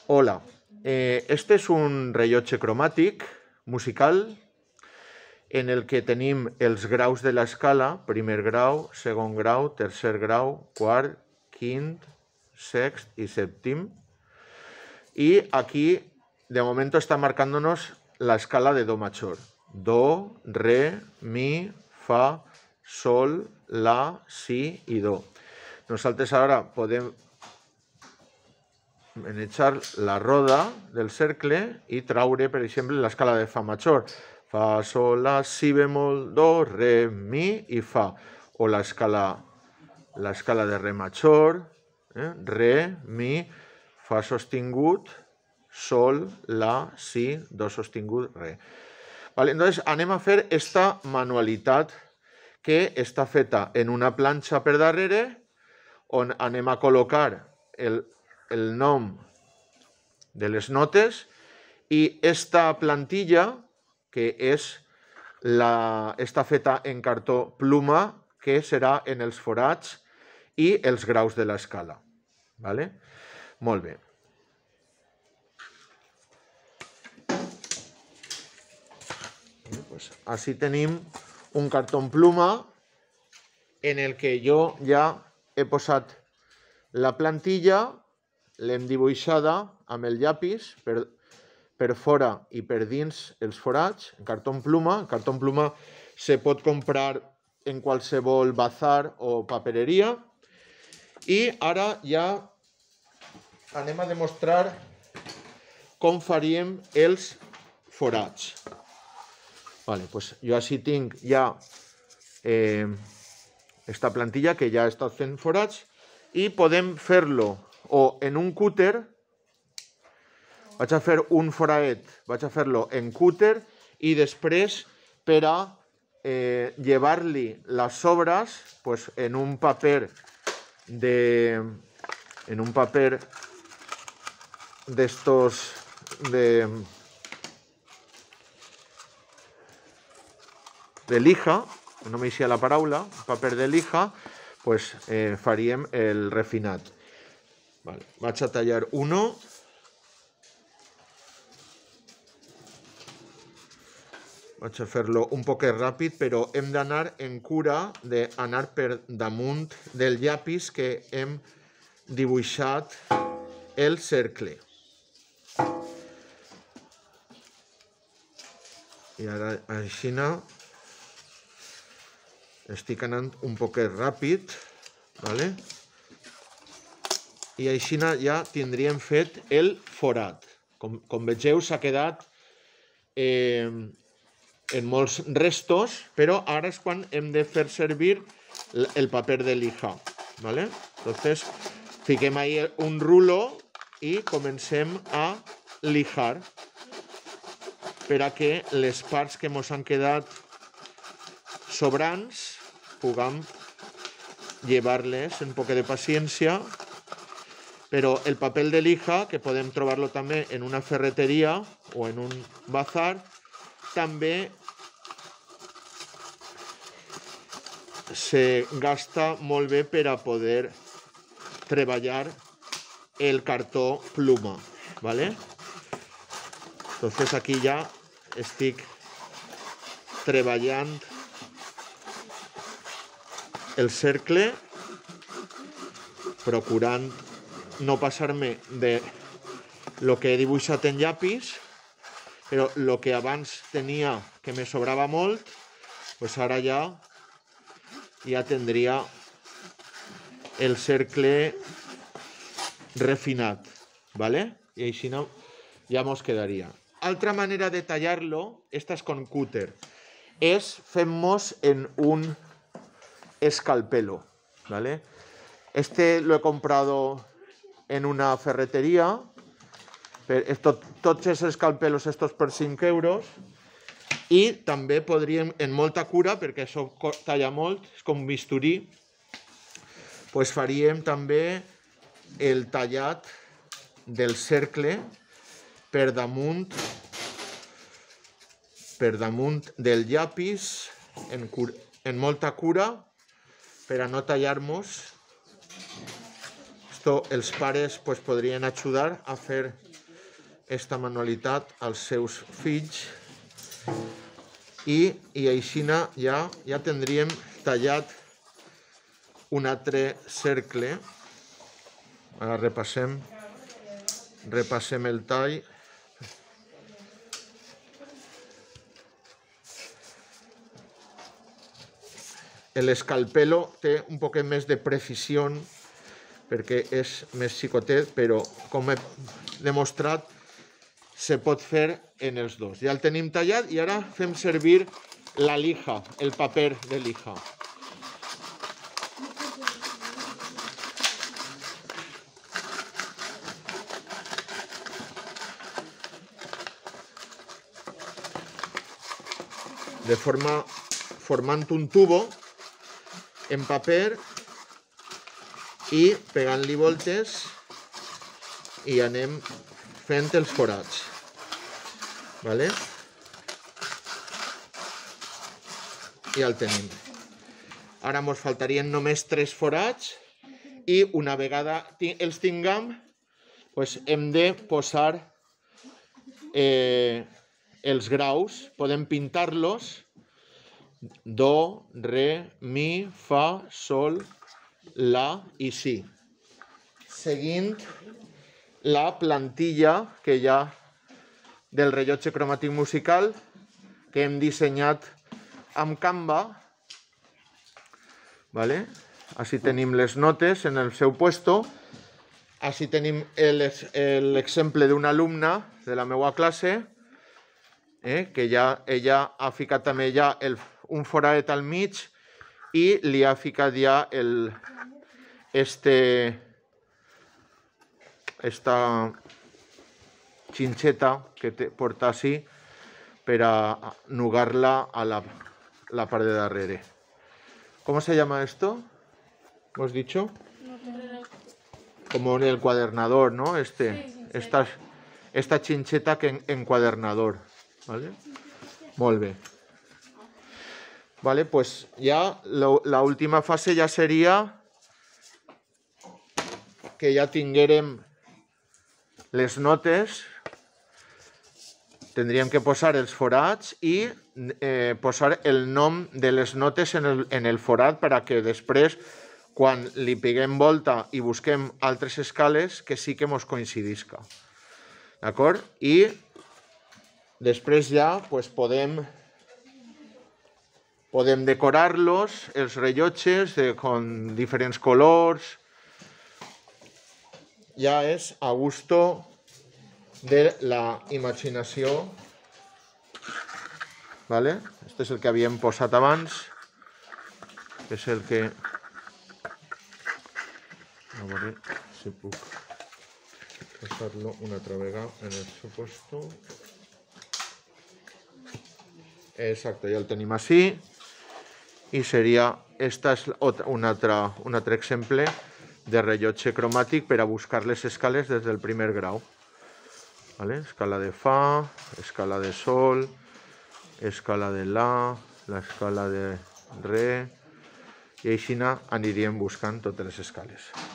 Hola, este és un rellotge cromàtic musical en el que tenim els graus de l'escala, primer grau, segon grau, tercer grau, quart, quint, sext y séptim. Y aquí, de momento, está marcándonos la escala de do mayor. Do, re, mi, fa, sol, la, si i do. Nosaltres ara podem echar la roda del cercle i traure, per exemple, l'escala de fa major. Fa, sol, la, si bemol, do, re, mi i fa. O l'escala de re major, re, mi, fa sostingut, sol, la, si, do sostingut, re. Vale, entonces anem a fer esta manualitat que està feta en una planxa per darrere on anem a col·locar el nom de les notes i esta plantilla que està feta en cartó pluma que serà en els forats i els graus de l'escala. Vale? Molt bé. Pues así tenim un cartó pluma en el que jo ja he posat la plantilla, l'hem dibuixada amb el llapis per fora i per dins els forats, en cartó pluma. El cartó pluma se pot comprar en qualsevol bazar o papereria. I ara ja anem a demostrar com faríem els forats. Vale, pues jo així tinc ja esta plantilla que ja he estat fent forats i podem fer-lo o en un cúter, vaig a fer un foraet, vaig a fer-lo en cúter i després per a llevar-li les sobres pues, en un paper d'estos de lija, no m'eixia la paraula, paper de lija, pues faríem el refinat. Vale, vaig a tallar uno. Vaig a fer-lo un poquet ràpid, però hem d'anar en cura d'anar per damunt del llapis que hem dibuixat el cercle. I ara així estic anant un poquet ràpid, vale? I així ja tindríem fet el forat. Com vegeu, s'ha quedat en molts restos, però ara és quan hem de fer servir el paper de lija. ¿Vale? Entonces, fiquem ahí un rulo i comencem a lijar per a que les parts que ens han quedat sobrants puguem llevar-les un poc de paciència. Però el paper de lija, que podem trobar-lo també en una ferreteria o en un bazar, també se gasta molt bé per a poder treballar el cartó pluma. ¿Vale? Entonces aquí ja estic treballant el cercle, procurant no passar-me de lo que he dibuixat en llapis, però el que abans tenia que me sobrava molt, pues ara ja tindria el cercle refinat, ¿vale? I així ja mos quedaria. Altra manera de tallar-lo, esta és con cúter, és fem-mos en un escalpelo, ¿vale? Este lo he comprado en una ferretería. Tots els escalpelos estos per 5 euros. I també podríem, en molta cura, perquè això talla molt, és com un bisturí, pues faríem també el tallat del cercle per damunt del llapis, en molta cura, per a no tallar-nos. Els pares pues, podrien ajudar a fer esta manualitat als seus fills i així ja tindríem tallat un altre cercle. Ara repassem el tall. L'escalpelo té un poquet més de precisió perquè és més xicotet, però com he demostrat se pot fer en els dos. Ja el tenim tallat i ara fem servir la lija, el paper de lija. Formant un tubo en paper i pegant-li voltes i anem fent els forats. Vale? I el tenim. Ara ens faltarien només 3 forats i una vegada els tinguem hem de posar els graus. Podem pintar-los: do, re, mi, fa, sol, la i si, seguint la plantilla que hi ha del rellotge cromàtic musical que hem dissenyat amb Canva. Així tenim les notes en el seu puesto. Així tenim l'exemple d'una alumna de la meva classe que ella ha ficat també ja un foradet al mig i li ha ficat ja esta xinxeta que porta així per a nugar-la a la part de darrere. ¿Cómo se llama esto? ¿Hemos dicho? Como en el encuadernador, ¿no? Esta xinxeta que encuadernador. ¿Vale? Molt bé. Vale, pues ya la última fase ja seria que ja tinguérem les notes. Tindríem que posar els forats i posar el nom de les notes en el forat per a que després, quan li peguem volta i busquem altres escales, que sí que ens coincidisca. D'acord? I després ja podem decorar-los, els rellotges, con diferents colors. Ja és a gusto de la imaginació. Vale? Este és el que havíem posat abans, que és el que... A veure si puc posar-lo una altra vegada en el seu puesto. Exacte, ja el tenim així. I seria, esta és un altre exemple de rellotge cromàtic per a buscar les escales des del primer grau. Escala de fa, escala de sol, escala de la, l'escala de re, i així aniríem buscant totes les escales.